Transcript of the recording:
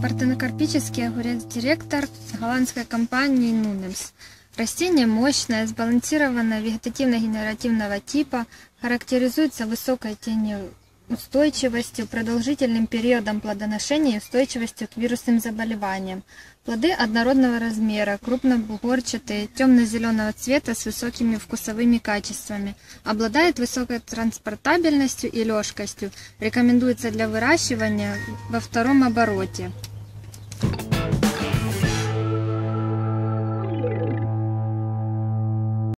Партенокарпический огурец директор голландской компании Nunems. Растение мощное, сбалансированное, вегетативно-генеративного типа, характеризуется высокой тенеустойчивостью, продолжительным периодом плодоношения и устойчивостью к вирусным заболеваниям. Плоды однородного размера, крупнобугорчатые, темно-зеленого цвета с высокими вкусовыми качествами. Обладает высокой транспортабельностью и лёгкостью. Рекомендуется для выращивания во втором обороте.